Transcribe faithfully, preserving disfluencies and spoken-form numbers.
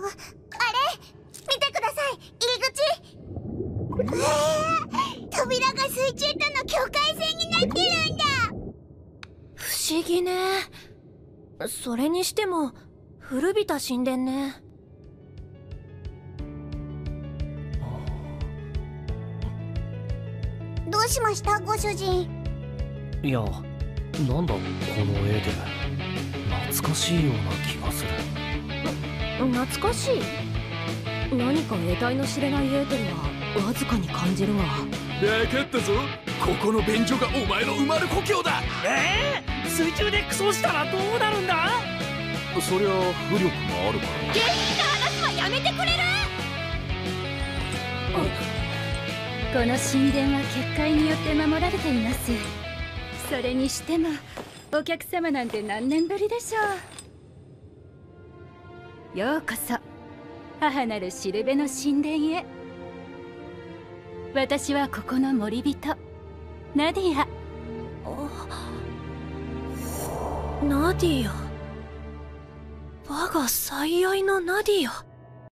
見てください、入り口。うわ、扉が水中との境界線になってるんだ。 不思議ね。それにしても古びた神殿ね。 どうしました、ご主人。 いや、なんだこの絵で。懐かしいような気がする。 懐かしい。何か得体の知れないエーテルはわずかに感じるが。 分かったぞ。ここの便所がお前の生まれ故郷だ。 ええー、水中でクソしたらどうなるんだ。 そりゃ浮力があるから。 下品な話はやめてくれる。 この神殿は結界によって守られています。それにしてもお客様なんて何年ぶりでしょう。ようこそ母なるしるべの神殿へ。私はここの森人ナディア。 ナディア、我が最愛のナディア。